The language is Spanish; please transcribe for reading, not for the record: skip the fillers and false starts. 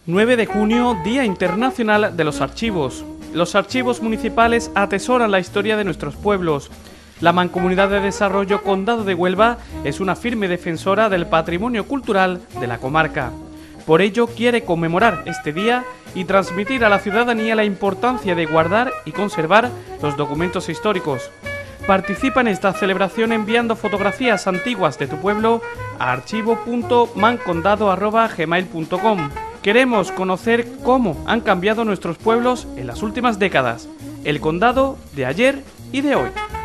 9 de junio, Día Internacional de los Archivos. Los archivos municipales atesoran la historia de nuestros pueblos. La Mancomunidad de Desarrollo Condado de Huelva es una firme defensora del patrimonio cultural de la comarca. Por ello quiere conmemorar este día y transmitir a la ciudadanía la importancia de guardar y conservar los documentos históricos. Participa en esta celebración enviando fotografías antiguas de tu pueblo a archivo.mancondado@gmail.com. Queremos conocer cómo han cambiado nuestros pueblos en las últimas décadas, el condado de ayer y de hoy.